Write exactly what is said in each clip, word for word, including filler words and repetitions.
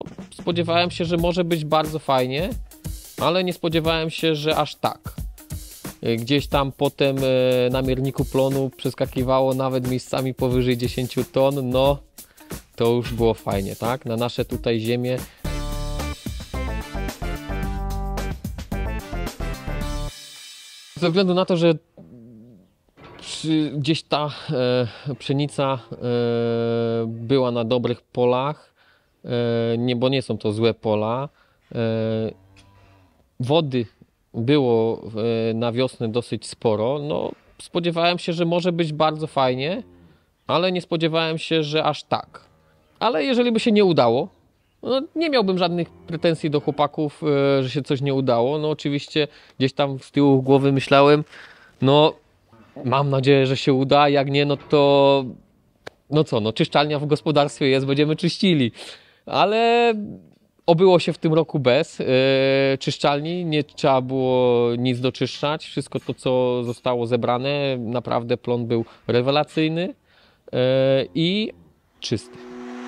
spodziewałem się, że może być bardzo fajnie, ale nie spodziewałem się, że aż tak. Gdzieś tam potem na mierniku plonu przeskakiwało nawet miejscami powyżej dziesięć ton, no to już było fajnie, tak? Na nasze tutaj ziemię. Ze względu na to, że gdzieś ta e, pszenica e, była na dobrych polach, e, nie, bo nie są to złe pola, e, wody było e, na wiosnę dosyć sporo, no spodziewałem się, że może być bardzo fajnie, ale nie spodziewałem się, że aż tak. Ale jeżeli by się nie udało, no nie miałbym żadnych pretensji do chłopaków, e, że się coś nie udało. No oczywiście gdzieś tam z tyłu głowy myślałem, no mam nadzieję, że się uda, jak nie, no to no co, no czyszczalnia w gospodarstwie jest, będziemy czyścili. Ale obyło się w tym roku bez e, czyszczalni, nie trzeba było nic doczyszczać. Wszystko to, co zostało zebrane, naprawdę plon był rewelacyjny e, i czysty.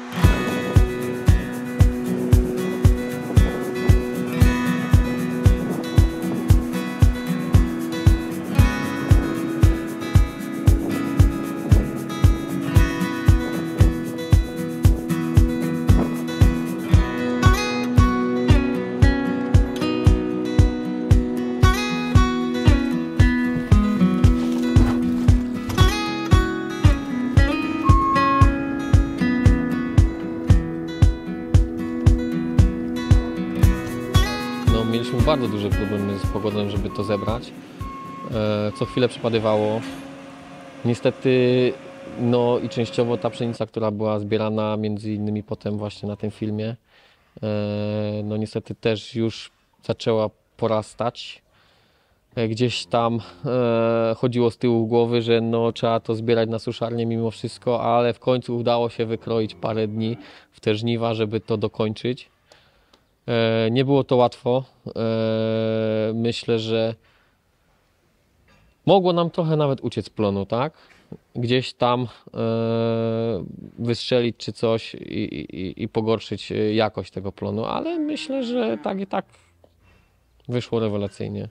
Mieliśmy bardzo duże problemy z pogodą, żeby to zebrać. Co chwilę przypadywało. Niestety, no i częściowo ta pszenica, która była zbierana między innymi potem właśnie na tym filmie, no niestety też już zaczęła porastać. Gdzieś tam chodziło z tyłu głowy, że no trzeba to zbierać na suszarnię mimo wszystko, ale w końcu udało się wykroić parę dni w te żniwa, żeby to dokończyć. Nie było to łatwo. Myślę, że mogło nam trochę nawet uciec plonu, tak? Gdzieś tam wystrzelić czy coś i, i, i pogorszyć jakość tego plonu, ale myślę, że tak i tak wyszło rewelacyjnie.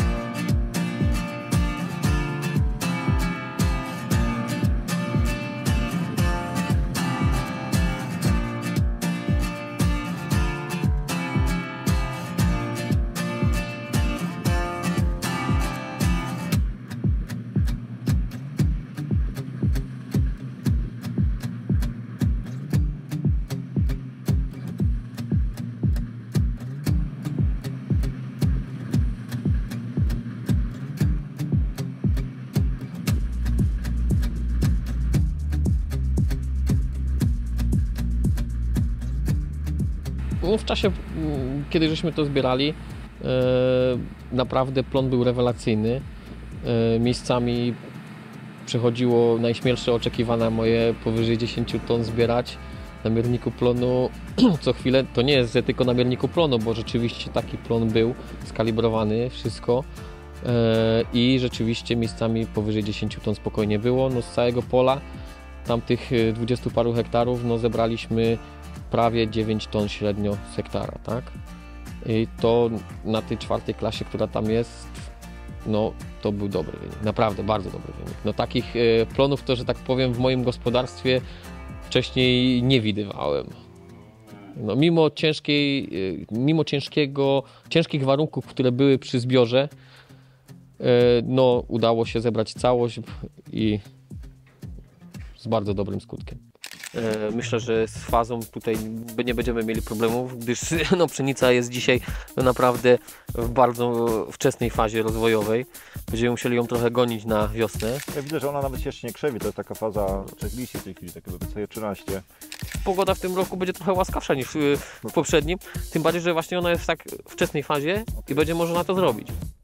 No w czasie, kiedy żeśmy to zbierali, naprawdę plon był rewelacyjny. Miejscami przechodziło najśmielsze oczekiwania moje powyżej dziesięć ton zbierać na mierniku plonu co chwilę. To nie jest, że tylko na mierniku plonu, bo rzeczywiście taki plon był skalibrowany, wszystko. I rzeczywiście miejscami powyżej dziesięć ton spokojnie było. No z całego pola, tam tych dwudziestu paru hektarów, no zebraliśmy prawie dziewięć ton średnio z hektara, tak? I to na tej czwartej klasie, która tam jest, no to był dobry wynik, naprawdę bardzo dobry wynik. No takich e, plonów to, że tak powiem, w moim gospodarstwie wcześniej nie widywałem. No mimo ciężkiej, e, mimo ciężkiego, ciężkich warunków, które były przy zbiorze, e, no udało się zebrać całość i z bardzo dobrym skutkiem. Myślę, że z fazą tutaj nie będziemy mieli problemów, gdyż no, pszenica jest dzisiaj no, naprawdę w bardzo wczesnej fazie rozwojowej. Będziemy musieli ją trochę gonić na wiosnę. Ja widzę, że ona nawet się jeszcze nie krzewi, to jest taka faza czekliście w tej chwili, takie sobie trzynaście. Pogoda w tym roku będzie trochę łaskawsza niż w poprzednim, tym bardziej, że właśnie ona jest w tak wczesnej fazie i będzie można to zrobić.